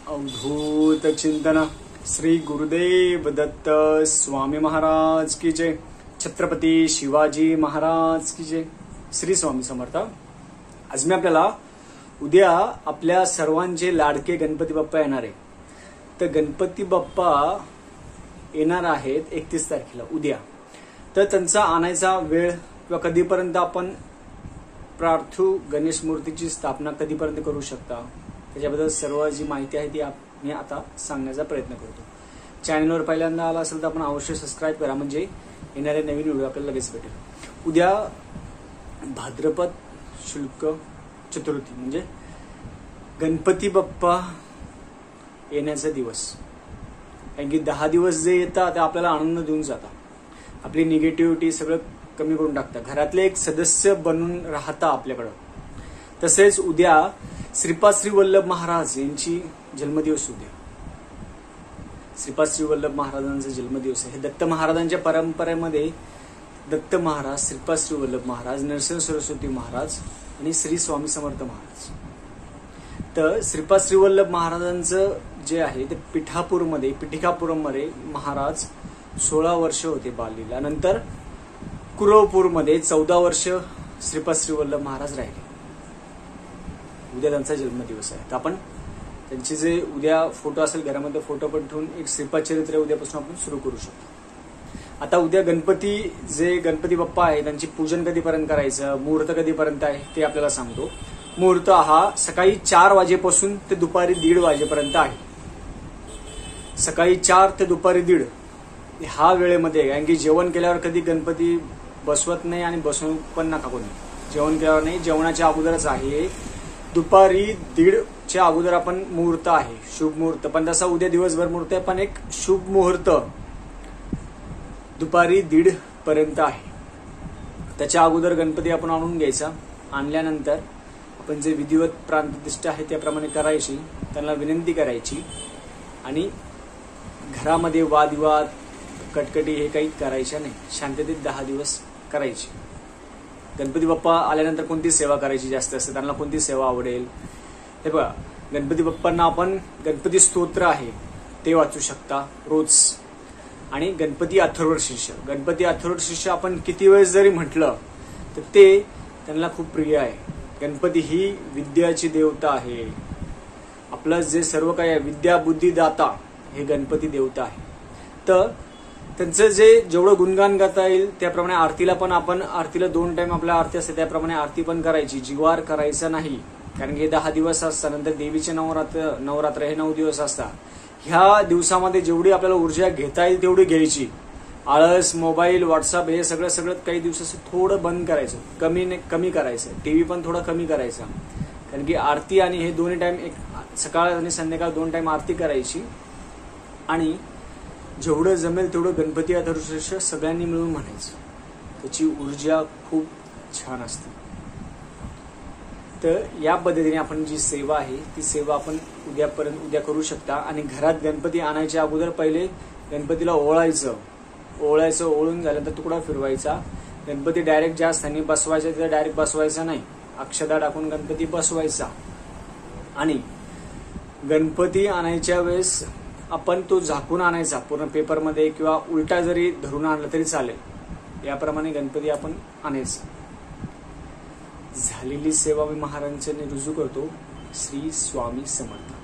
अवधूत चिंतन श्री गुरुदेव दत्त स्वामी महाराज की जय। छत्रपती शिवाजी महाराज की जय। श्री स्वामी समर्थ। आज मी आपल्याला उद्या आपल्या सर्वांचे लाडके गणपती बाप्पा येणार आहे। तर गणपती बाप्पा येणार आहेत 31 तारखेला उद्या। तर त्यांचा आणायचा वेळ किंवा कधीपर्यंत आपण पार्थिव गणेश मूर्तीची स्थापना कधीपर्यंत करू शकता त्याच्याबद्दल सर्व जी माहिती आहे ती मी आता सांगण्याचा प्रयत्न करतो। चॅनलवर पहिल्यांदा आला असेल तर आपण अवश्य सबस्क्राइब करा, म्हणजे येणारे नवीन व्हिडिओ आपल्याला लगेच भेटेल। उद्या भाद्रपद शुक्ल चतुर्थी म्हणजे गणपती बाप्पा येण्याचा दिवस। कारण की 10 दिवस जे येतात ते आपल्याला आनंद देऊन जातात, आपली निगेटिव्हिटी सगळं कमी करून टाकतात, घरातले एक सदस्य बनून राहता आपल्याकडे। तसेच उद्या श्रीपाद श्री वल्लभ महाराज यांची जन्मदिवस उद्या। श्रीपाद श्री वल्लभ महाराजांचा जन्मदिवस आहे। दत्त महाराजांच्या परंपरेमध्ये दत्त महाराज, श्रीपाद श्री वल्लभ महाराज, नरसिंह सरस्वती महाराज आणि श्री स्वामी समर्थ महाराज। तर श्रीपाद श्री वल्लभ महाराजांचं जे आहे ते पिठिकापुरमध्ये महाराज 16 वर्ष होते बालीला। नंतर कुरवपूरमध्ये 14 वर्ष श्रीपाद श्री वल्लभ महाराज राहिले। उद्या त्यांचा जन्मदिवस आहे। तर आपण त्यांचे जे उद्या फोटो असेल घरामध्ये फोटो पण ठेवून एक श्रीपाद चरित्र उद्यापासून आपण सुरू करू शकतो। आता उद्या गणपती बाप्पा आहे त्यांची पूजन कधीपर्यंत करायचं, मुहूर्त कधीपर्यंत आहे ते आपल्याला सांगतो। मुहूर्त हा सकाळी 4 वाजेपासून ते दुपारी 1:30 वाजेपर्यंत आहे। सकाळी 4 ते दुपारी 1:30 हा वेळेमध्ये, कारण की जेवण केल्यावर कधी गणपती बसवत नाही आणि बसवू पण नका कोणी। जेवण केल्यावर नाही, जेवणाच्या अगोदरच आहे। दुपारी 1:30च्या अगोदर आपण मुहूर्त आहे, शुभ मुहूर्त। पण तसा उद्या दिवसभर मुहूर्त आहे, पण एक शुभ मुहूर्त दुपारी 1:30 पर्यंत आहे। त्याच्या अगोदर गणपती आपण आणून घ्यायचा। आणल्यानंतर आपण जे विधिवत प्राणप्रतिष्ठा आहे त्याप्रमाणे करायची, त्यांना विनंती करायची आणि घरामध्ये वादविवाद कटकटी हे काही करायच्या नाही, शांततेत 10 दिवस करायची। गणपती बाप्पा आल्यानंतर कोणती सेवा करायची जास्त असते, त्यांना कोणती सेवा आवडेल हे बघा। गणपती बाप्पांना आपण गणपती स्तोत्र आहे ते वाचू शकता रोज। आणि गणपती अथर्वशीर्ष आपण किती वेळेस जरी म्हटलं तर ते त्यांना खूप प्रिय आहे। गणपती ही विद्याची देवता आहे। आपलं जे सर्व काही आहे विद्या बुद्धी दाता हे गणपती देवता आहे। तर त्यांचं जे जेवढं गुणगान गाता येईल त्याप्रमाणे आरतीला पण आपण आरतीला 2 टाइम आपल्या आरती असते त्याप्रमाणे आरती पण करायची, जिवार करायचा नाही। कारण की 10 दिवस असतात, नंतर देवीचे नवरात्र हे 9 दिवस असतात। ह्या दिवसामध्ये जेवढी आपल्याला ऊर्जा घेता येईल तेवढी घ्यायची। आळस, मोबाईल, व्हॉट्सअप हे सगळं काही दिवसाचं थोडं बंद करायचं, कमी करायचं। टीव्ही पण थोडा कमी करायचा, कारण की आरती आणि हे दोन्ही टाइम, एक सकाळ आणि संध्याकाळ 2 टाइम आरती करायची। आणि जेवढं जमेल तेवढं गणपती अथर्वशीर्ष सगळ्यांनी मिळून म्हणायचं, त्याची ऊर्जा खूप छान असते। तर या पद्धतीने आपण जी सेवा आहे ती सेवा आपण उद्या करू शकता। आणि घरात गणपती आणायच्या अगोदर पहिले गणपतीला ओळायचं, ओळून झाल्यानंतर तुकडा फिरवायचा। गणपती डायरेक्ट ज्या स्थानी बसवायचा तिथे डायरेक्ट बसवायचा नाही, अक्षता टाकून गणपती बसवायचा। आणि गणपती आणायच्या वेळेस आपण तो झाकून आणायचा, पूर्ण पेपरमध्ये किंवा उलटा जरी धरून आणला तरी चालेल। याप्रमाणे गणपती आपण आणायचा। झालेली सेवा मी महाराजांनी रुजू करतो। श्री स्वामी समर्थ।